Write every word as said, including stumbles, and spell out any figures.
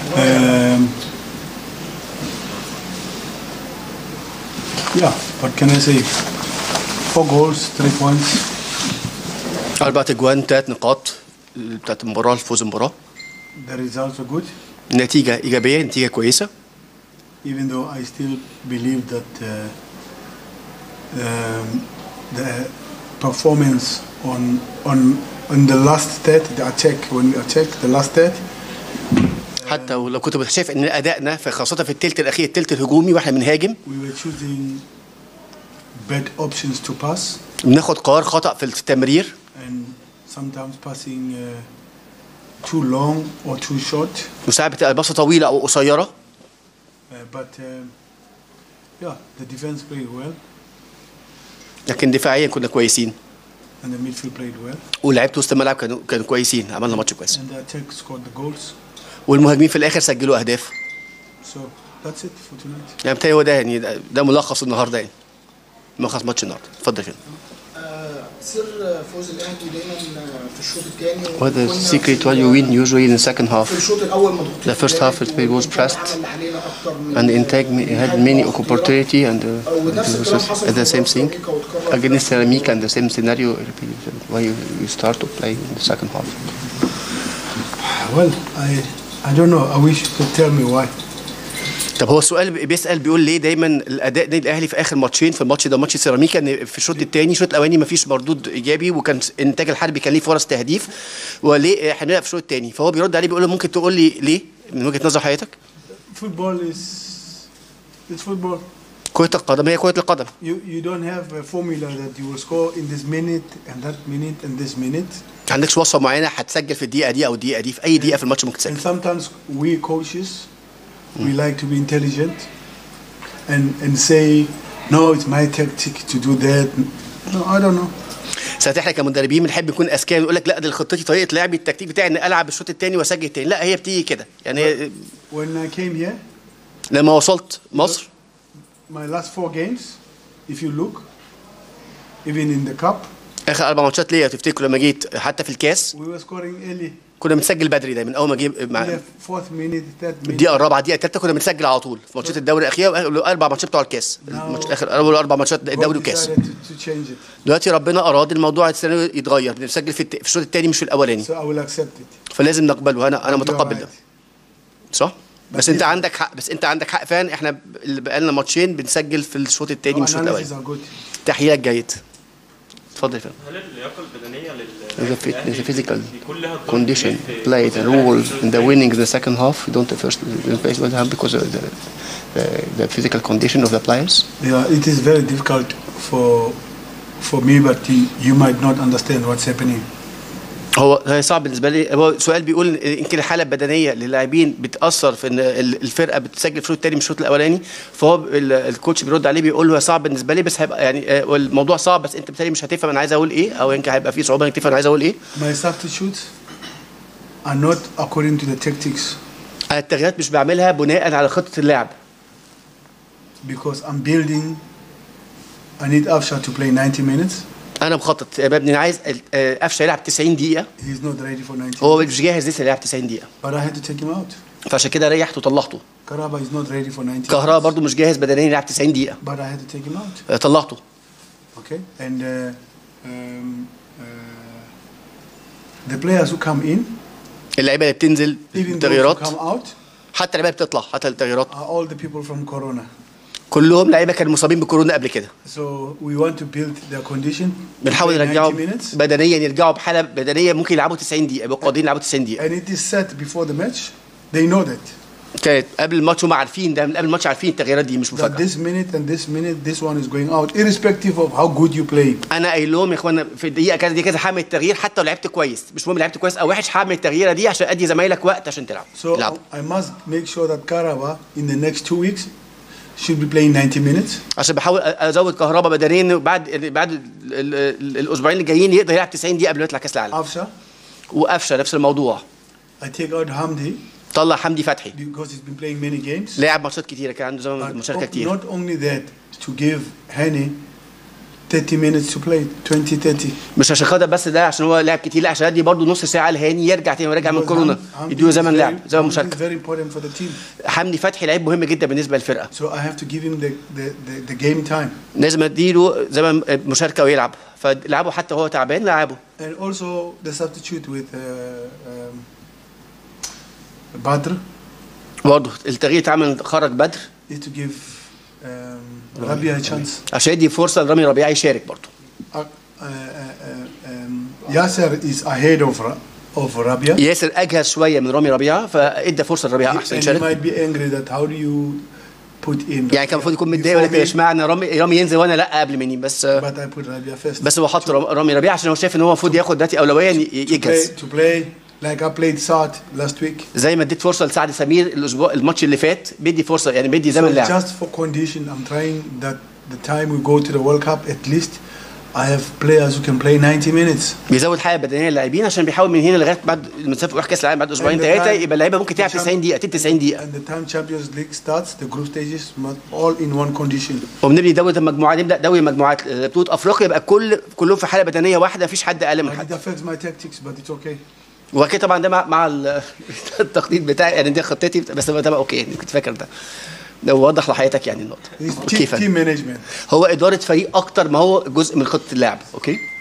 Um, yeah, what can I say? Four goals, three points. أربعة أجوان ثلاث نقاط بتاعت المباراة الفوز المباراة. The results are good. نتيجة إيجابية، نتيجة كويسة. Even though I still believe that uh, um, the performance on on on the last third, the attack when we attack the last third. حتى ولو كنت شايف ان ادائنا في خاصه في الثلث الاخير الثلث الهجومي واحنا بنهاجم We were choosing bad options to pass. بناخد قرار خطأ في التمرير. And sometimes passing uh, too long or too short. وساعات بتبقى الباصه طويله او قصيره. Uh, but uh, yeah, the defense played well. لكن دفاعيا كنا كويسين. And the midfield played well. ولعيبه وسط الملعب كانوا كانوا كويسين، عملنا ماتش كويس. And the attack scored the goals. والمهاجمين في الاخر سجلوا اهداف. So that's it for tonight. يعني بتهيألي هو ده يعني ده, ده ملخص النهارده يعني. ملخص ماتش النهارده. اتفضل يا فندم. سر فوز الاهلي دايما في الشوط الثاني. What the secret why you win usually in the second half? في الشوط الاول مضغوط. The first half it was pressed and Intag had many opportunity and uh, at the same thing against Ceramic and the same scenario repeated. Why you, you start to play in the second half? Well, I I don't know. I wish you could tell me why. طب هو السؤال بيسأل بيقول ليه دايما الاداء النادي الاهلي في اخر ماتشين، في الماتش ده ماتش سيراميكا، ان في الشوط الثاني الشوط الاولاني ما فيش مردود ايجابي وكان انتاج الحربي كان ليه فرص تهديف، وليه احنا بنلعب في الشوط الثاني؟ فهو بيرد عليه بيقول له ممكن تقول لي ليه من وجهة نظر حضرتك؟ Football is it's football. كرة القدم هي كرة القدم. You you don't have a formula that you will score in this minute and that minute and this minute. ما عندكش وصفة معينة هتسجل في الدقيقة دي أو الدقيقة دي، في أي دقيقة في الماتش ممكن تسجل. And sometimes we coaches we like to be intelligent and and say no it's my tactic to do that. No, I don't know. ساعات احنا كمدربين بنحب نكون اذكياء ويقول لك لا دي خطتي طريقة لعبي التكتيك بتاعي ان العب الشوط الثاني واسجل الثاني، لا هي بتيجي كده يعني. When I came here لما وصلت مصر my last four games if you look even in the cup اخر اربع ماتشات ليا تفتكروا لما جيت حتى في الكاس we were scoring early. كنا بنسجل بدري دايما اول ما جه مع fourth minute third minute الدقيقه الرابعه الدقيقه الثالثه كنا بنسجل على طول في ماتشات الدوري الاخيره والاربع ماتشات بتوع الكاس، الماتش اخر اول اربع ماتشات الدوري والكاس. دلوقتي ربنا اراد الموضوع السنه يتغير، بنسجل في الت... في الشوط الثاني مش في الاولاني. so I will accept it. فلازم نقبله، انا انا متقبل ده صح. بس انت عندك حق، بس انت عندك حق فعلا، احنا اللي بقى لنا ماتشين بنسجل في الشوط الثاني مش في الاولاني. تحياتك جيد. اتفضل يا فندم. هل اللياقه البدنيه لل The, fit, the physical condition played a role in the winning in the second half. You don't first have because of the, the the physical condition of the players. Yeah, it is very difficult for for me, but you might not understand what's happening. هو صعب بالنسبه لي. هو سؤال بيقول يمكن الحاله البدنيه للاعبين بتاثر في ان الفرقه بتسجل في الشوط الثاني مش الشوط الاولاني، فهو الكوتش بيرد عليه بيقول له صعب بالنسبه لي بس هيبقى يعني الموضوع صعب بس انت بالتالي مش هتفهم انا عايز اقول ايه، او يمكن هيبقى في صعوبه انك تفهم انا عايز اقول ايه. My substitutes are not according to the tactics. التغييرات مش بعملها بناء على خطه اللعب. Because I'm building I need Afshar to play ninety minutes. انا مخطط يا ابني، انا عايز قفشه يلعب تسعين دقيقه. He's not ready for ninety. هو مش جاهز لسه يلعب تسعين دقيقه. But I had to take him out. فعشان كده ريحته وطلعته. Karaba is not ready for ninety. كهربا برضو مش جاهز بدنيا يلعب تسعين دقيقه. But I had to take him out. طلعته. Okay. And uh, um, uh, the players who come in. اللعيبه اللي بتنزل التغييرات. Even those who come out. حتى اللعيبه بتطلع حتى التغييرات. Are all the people from Corona. كلهم لعيبه كانوا مصابين بكورونا قبل كده. So we want to build their condition. بنحاول نرجعهم بدنيا يرجعوا بحاله بدنيه ممكن يلعبوا تسعين دقيقه، يبقوا قادرين يلعبوا تسعين دقيقه. And it is set before the match. They know that. كانت قبل الماتش هم عارفين ده، من قبل الماتش عارفين التغييرات دي مش مفاجاه. This minute and this minute this one is going out irrespective of how good you play. انا قايل لهم يا اخوانا في الدقيقه كذا دي كذا هعمل التغيير حتى لو لعبت كويس، مش مهم لعبت كويس او وحش، هعمل التغييره دي عشان ادي زمايلك وقت عشان تلعب. So يلعب. I must make sure that Karaba in the next two weeks should be playing ninety minutes. عشان بحاول ازود كهربا بدنيا بعد بعد الاسبوعين اللي جايين يقدر يلعب تسعين دقيقه قبل ما يطلع كاس العالم. أفشا وقفشه نفس الموضوع. I take out Hamdi. طلع حمدي فتحي. Because he's been playing many games. لعب ماتشات كتيره، كان عنده زمان مشاركه كتير. Not only that, to give Hani thirty minutes to play, twenty thirty. مش عشان خاطر بس ده عشان هو لاعب كتير، لا عشان دي برضه نص ساعه الهاني يرجع تاني وراجع من كورونا يديله زمن لعب زمن مشاركه. Very important for the team. حمدي فتحي لعيب مهم جدا بالنسبه للفرقه. So I have to give him the the the, the game time. لازم اديله زمن مشاركه ويلعب، فلعبه حتى وهو تعبان لعبه. And also the substitute with uh, um, Badr. برضه التغيير اتعمل، خرج بدر. Is to give um, Rabia a chance. عشان يدي فرصه لرامي ربيعه يشارك برضه. Uh, uh, uh, um, Yasser is ahead of of Rabia. ياسر اجهز شويه من رامي ربيعه فادى فرصه لربيعه احسن And he يشارك. might be angry that how do you put in. يعني كان المفروض يكون متضايق ولا اشمعنى رامي رامي ينزل وانا لا قبل مني، بس But I put Rabia first. بس هو حط رامي ربيعه عشان هو شايف ان هو المفروض ياخد دلوقتي اولويه يجهز. To play like I played Saad last week. زي ما اديت فرصه لسعد سمير الاسبوع الماتش اللي فات، بيدي فرصه يعني بيدي زمن So لعب. just for condition, I'm trying that the time we go to the World Cup at least I have players who can play ninety minutes. بيزود حاجه بدنيه للاعبين عشان بيحاول من هنا لغايه بعد المسافه يروح كاس العالم بعد اسبوعين ثلاثه يبقى اللعيبه ممكن تلعب تسعين دقيقه تسعين دقيقه. And the time Champions League starts, the group stages must all in one condition. وبنبني دوري المجموعات، نبدا دوري المجموعات بطوله افريقيا يبقى كل كلهم في حاله بدنيه واحده، مفيش حد اقل من It حد. affects my tactics, but it's okay. وكده طبعا ده مع, مع التخطيط بتاعي، يعني دي خطتي بس ده بقى اوكي، يعني كنت فاكر ده. ده وضح لحياتك يعني النقطه. It's كيف team management. هو اداره فريق اكتر ما هو جزء من خطه اللعب. اوكي